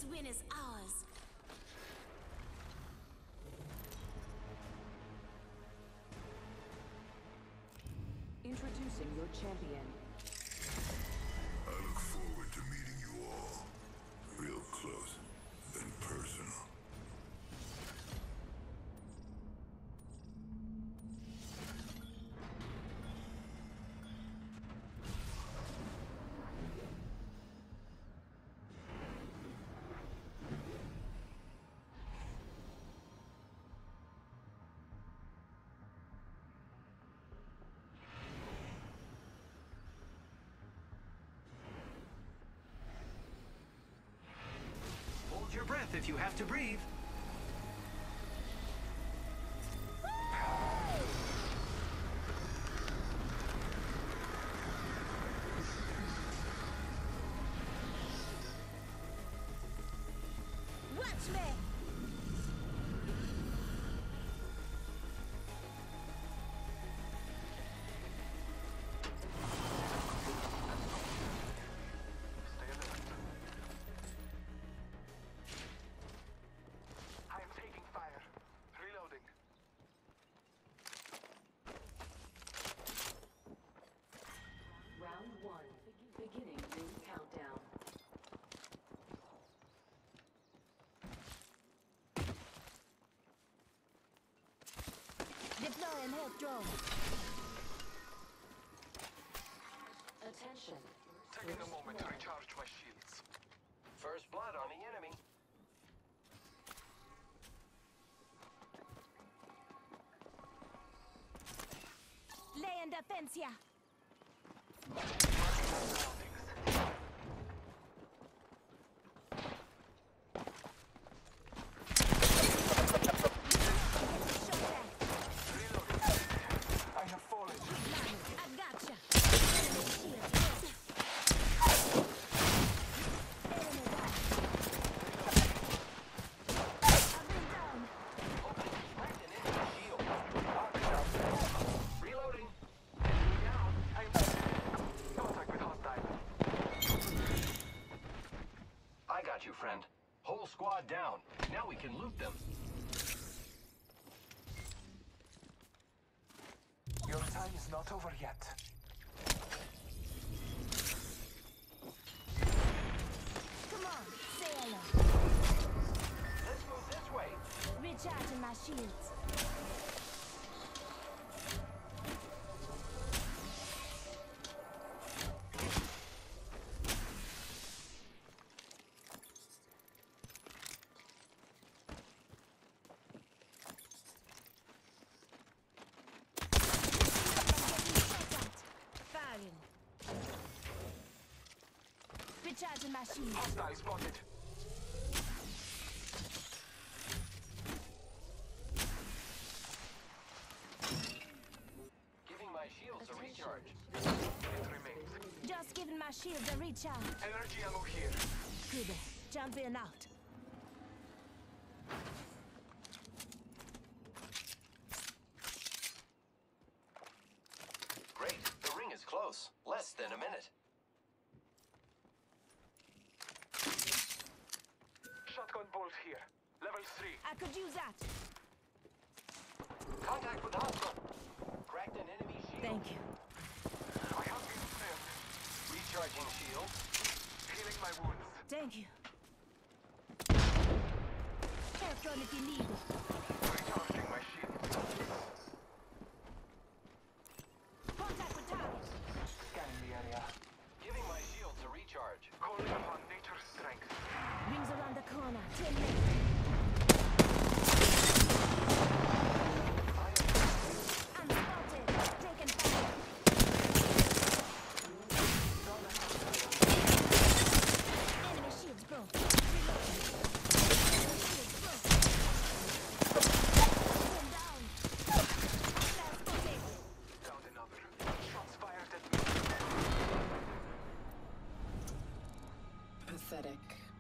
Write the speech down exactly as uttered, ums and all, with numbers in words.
This win is ours. Introducing your champion. I look forward to meeting you all. Real close and personal. Hold your breath if you have to breathe. Watch me! I'm taking fire. Reloading. Round one. Beginning ring countdown. Deploying health drone. Attention. Taking a moment to recharge my shields. First blood on the enemy. Laying defensia. I have fallen. I gotcha. Enemy shield. Enemy down. I've been down. Cracked an enemy shield. Reloading. Enemy down. I'm contact with hostile. I got you, friend. Whole squad down. Now we can loot them. Your time is not over yet. Come on, say hello. Let's move this way. Recharging my shields. Firing. Recharging my shields. Hostile spotted. Giving my shields a recharge. It remains. Just giving my shields a recharge. Energy ammo here. Good. Jumping out. Great. The ring is close. Less than a minute. Shotgun bolt here. Level three. I could use that. Contact with hostile. Cracked an enemy shield. Thank you. I have been failed. Recharging shield. Healing my wounds. Thank you. Health run if you need it. Recharging my shields. Contact with target. Scanning the area. Giving my shields a recharge. Calling upon nature's strength. Rings around the corner. Ten minutes. I'm spotted. Taking fire. Enemy shields broke. Reloading. Enemy shields broke. One down. Last spotted. Down another. Shots fired at me. Pathetic.